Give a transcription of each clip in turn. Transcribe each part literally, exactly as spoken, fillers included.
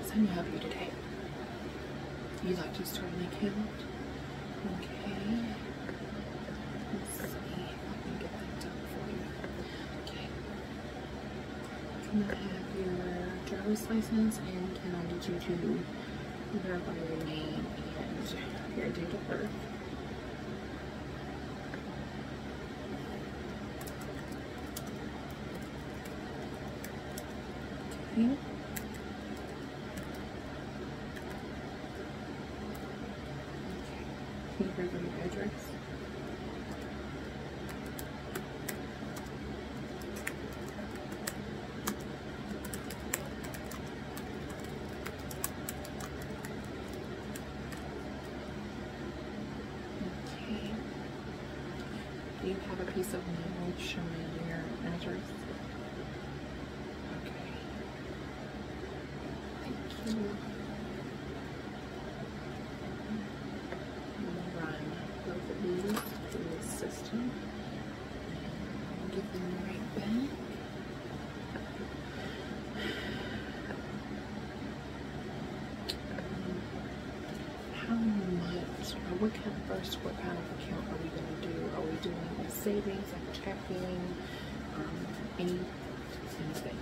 What's on your hobby today? You'd like to start an account? Okay. Let's see if I can get that done for you. Okay. Can I have your driver's license, and can I need you to verify your name and your date of birth? Okay. Can you verify your address? Okay. Do you have a piece of mail showing your address? Okay. Thank you. Through the system and give them right back. Um, how much, or what kind of first, what kind of account are we going to do? Are we doing a savings, like checking, um, any, anything?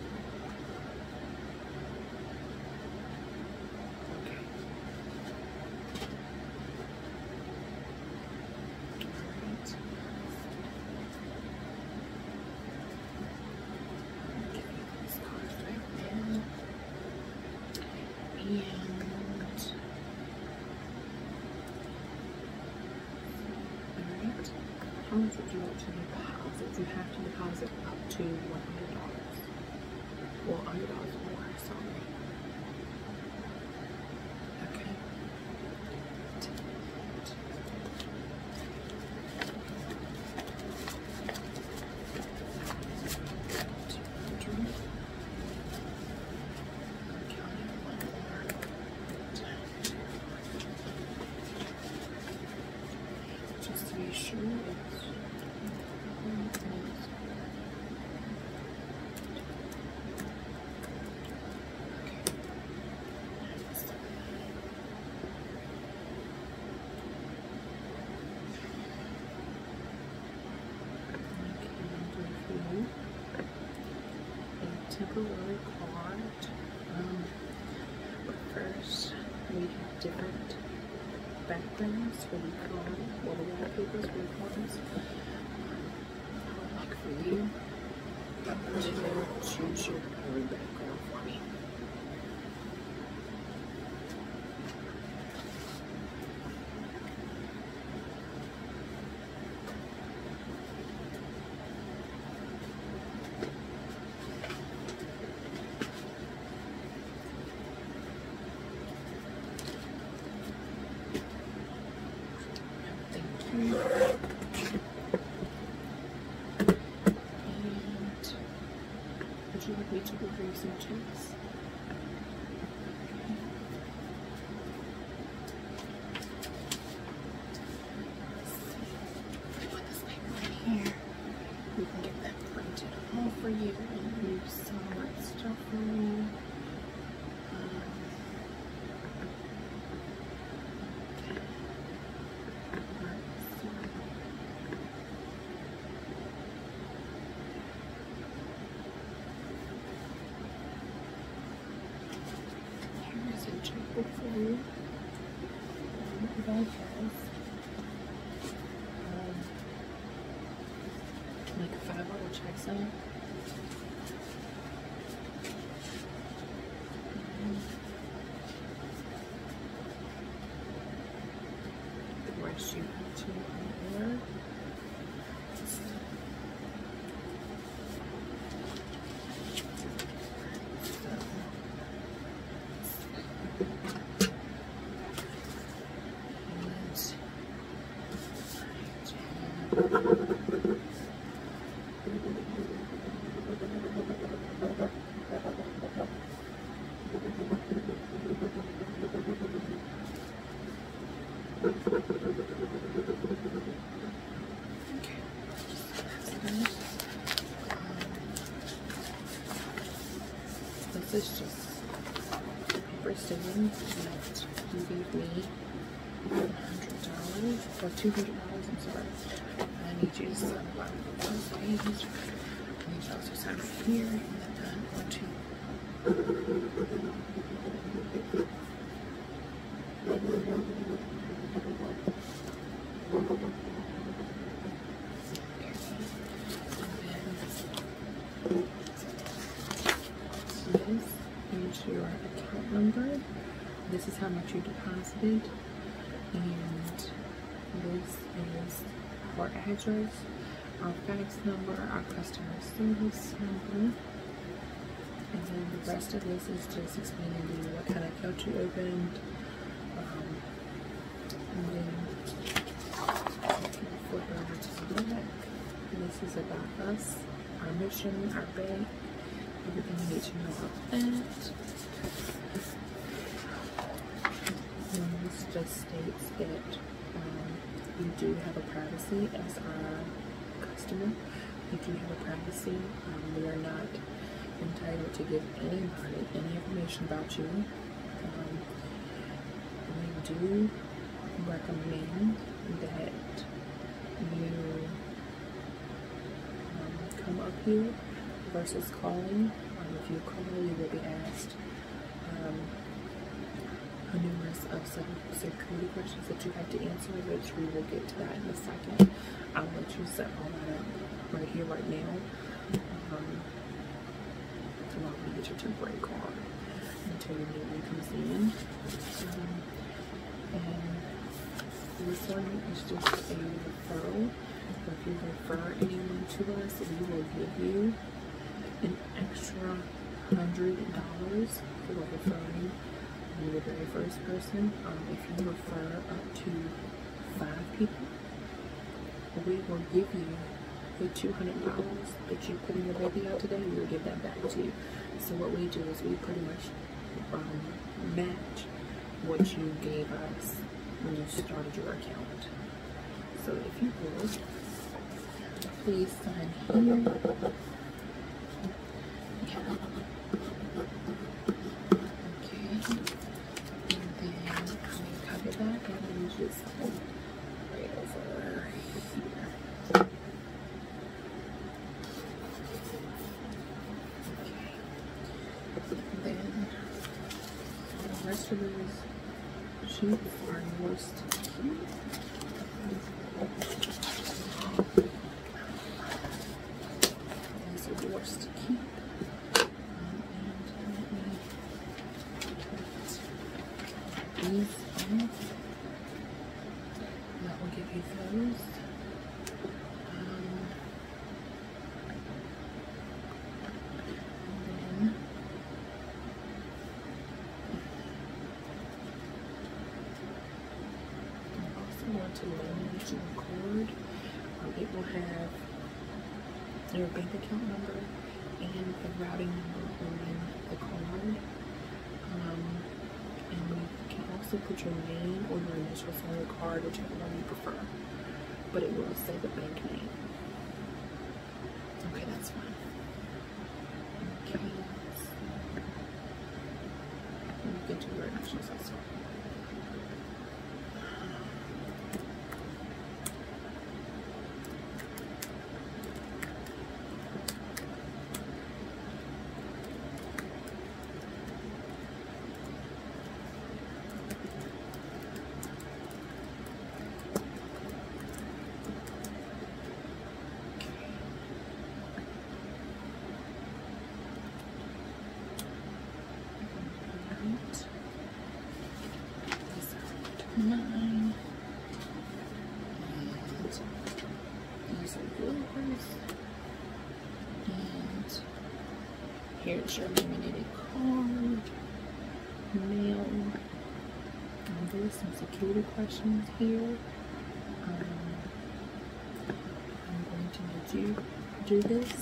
How much would you like to deposit? You have to deposit up to one hundred dollars. Well, one hundred dollars or more, sorry. Okay. Just to be sure it's temporary card. Um, but first, we have different backgrounds for the card, or the wallpapers for the cards. I would like for you to choose your blue background for me. And would you like me to review some checks? Put this paper right here. We can get that printed all for you and use some of that stuff for you. Checkbook for you. The bank has um, like five dollar checks in it. The rest you have to order. This is just first stating that you gave me one hundred dollars or two hundred dollars. I'm sorry. I need you to sign the bottom of the first page. I need you also to sign right here and then one, two. Your account number. This is how much you deposited, and this is our address, our fax number, our customer service number, and then the rest of this is just explaining to you what kind of account you opened. Um, and then flip over to the back. This is about us, our mission, our bank. Everything you need to know about that. And this just states that um, we do have a privacy as our customer. We do have a privacy. Um, we are not entitled to give anybody any information about you. Um, we do recommend that you um, come up here versus calling. Um, if you call, you will be asked um, a numerous of some security questions that you have to answer, which we will get to that in a second. I'll let you set all that up right here, right now, um, while we get your temporary card until your new one comes in. Um, and this one is just a referral. So if you refer anyone to us, we will give you an extra hundred dollars for referring you the very first person. Um, if you refer up to five people, we will give you the two hundred dollars that you put in your baby out today. We will give that back to you. So what we do is we pretty much um, match what you gave us when you started your account. So if you would, please sign here. Okay, and then I'm going to cover that and just right over here. Okay, and then the rest of these sheets are yours to keep. These are yours to keep. These off. That will give you those. Um, and then I also want to laminate your card. Um, it will have your bank account number and the routing number on the card. Um, and we can also put your name or your initials on your card, whichever one you prefer, but it will say the bank name. Okay, that's fine. Okay, let me get to your initials also. Nine. And these are yours. And here's your laminated card. Mail. And there's some security questions here. Um, I'm going to let you do this.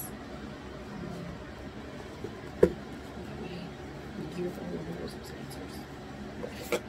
Um, that way you give all of those answers.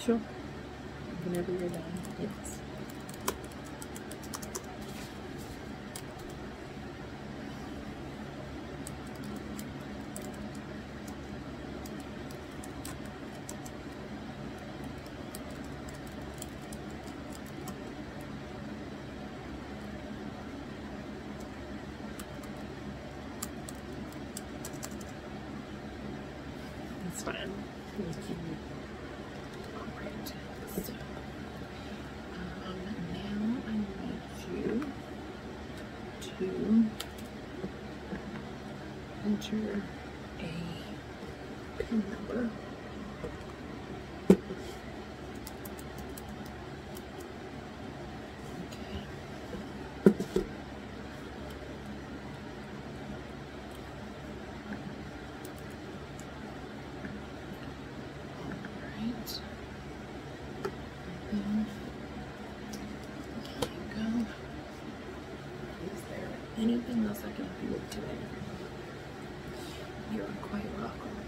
Sure. Whenever you're done, yes. It's fine. Thank you. Alright, so um, now I need you to enter a pin number. Anything else I can help you with today? You're quite welcome.